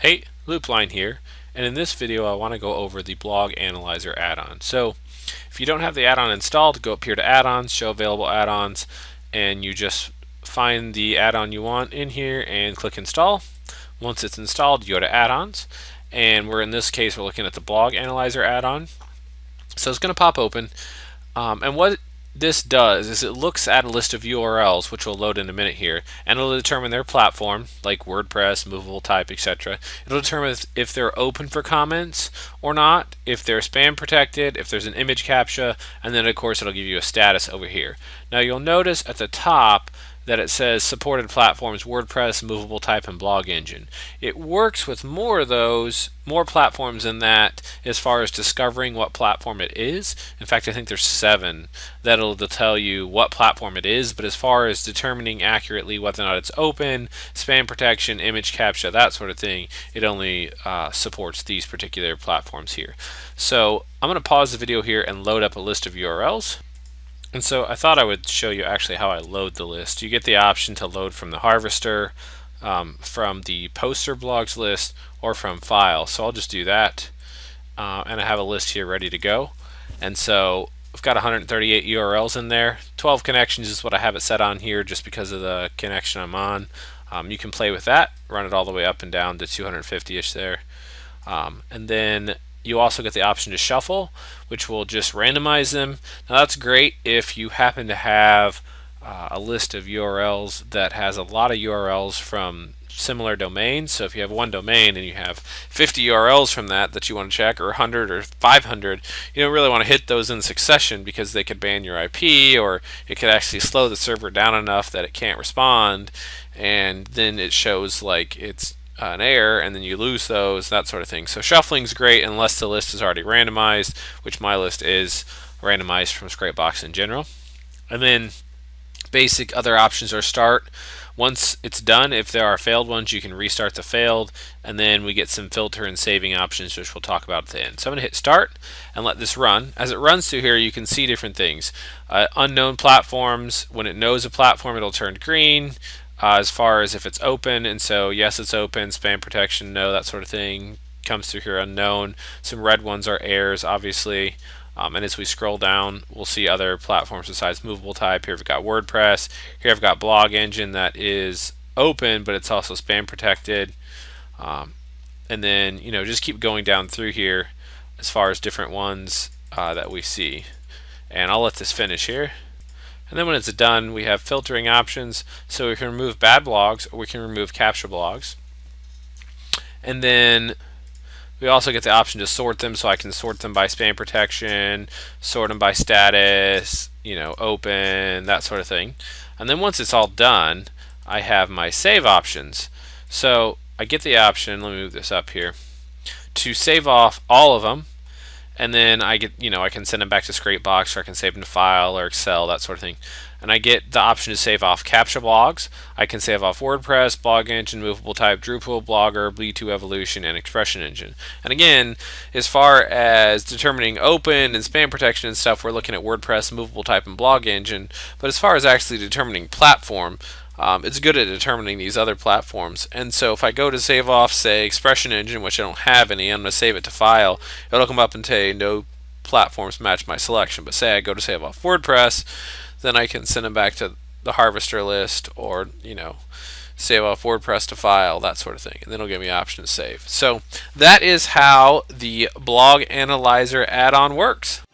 Hey, Loopline here, and in this video I want to go over the Blog Analyzer add-on. So if you don't have the add-on installed, go up here to add-ons, show available add-ons, and you just find the add-on you want in here and click install. Once it's installed, you go to add-ons, and in this case we're looking at the Blog Analyzer add-on. So it's going to pop open, and what this does is it looks at a list of URLs, which we'll load in a minute here, and it'll determine their platform, like WordPress, movable type, etc. It'll determine if they're open for comments or not, if they're spam protected, if there's an image captcha, and then of course it'll give you a status over here. Now you'll notice at the top that it says supported platforms WordPress, movable type, and Blog Engine. It works with more platforms than that as far as discovering what platform it is. In fact, I think there's 7 that'll tell you what platform it is, but as far as determining accurately whether or not it's open, spam protection, image captcha, that sort of thing, it only supports these particular platforms here. So I'm going to pause the video here and load up a list of URLs. And so I thought I would show you actually how I load the list. You get the option to load from the Harvester, from the poster blogs list, or from file. So I'll just do that, and I have a list here ready to go. And so I've got 138 URLs in there. 12 connections is what I have it set on here just because of the connection I'm on. You can play with that, run it all the way up and down to 250-ish there. And then you also get the option to shuffle, which will just randomize them. Now that's great if you happen to have a list of URLs that has a lot of URLs from similar domains. So if you have one domain and you have 50 URLs from that you want to check, or 100 or 500, you don't really want to hit those in succession because they could ban your IP, or it could actually slow the server down enough that it can't respond, and then it shows like it's an error, and then you lose those, that sort of thing. So shuffling is great unless the list is already randomized, which my list is randomized from Scrapebox in general. And then basic other options are start. Once it's done, if there are failed ones, you can restart the failed, and then we get some filter and saving options, which we'll talk about at the end. So I'm going to hit start and let this run. As it runs through here, you can see different things. Unknown platforms, when it knows a platform, it'll turn green. As far as if it's open, and so yes, it's open, spam protection, no, that sort of thing comes through here, unknown. Some red ones are errors, obviously. And as we scroll down, we'll see other platforms besides movable type. Here we've got WordPress. Here I've got Blog Engine that is open, but it's also spam protected. And then just keep going down through here as far as different ones that we see. And I'll let this finish here. And then when it's done, we have filtering options, so we can remove bad blogs or we can remove captcha blogs. And then we also get the option to sort them, so I can sort them by spam protection, sort them by status, open, that sort of thing. And then once it's all done, I have my save options. So I get the option, let me move this up here, to save off all of them. And then I get, I can send them back to Scrapebox, or I can save them to file or Excel, that sort of thing. And I get the option to save off captcha blogs. I can save off WordPress, Blog Engine, movable type, Drupal, Blogger, B2 Evolution, and Expression Engine. And again, as far as determining open and spam protection and stuff, we're looking at WordPress, movable type, and Blog Engine. But as far as actually determining platform, it's good at determining these other platforms. And so if I go to save off, say, Expression Engine, which I don't have any, I'm going to save it to file, it'll come up and say no platforms match my selection. But say I go to save off WordPress, then I can send them back to the Harvester list, or save off WordPress to file, that sort of thing, and then it'll give me an option to save. So that is how the Blog Analyzer add-on works.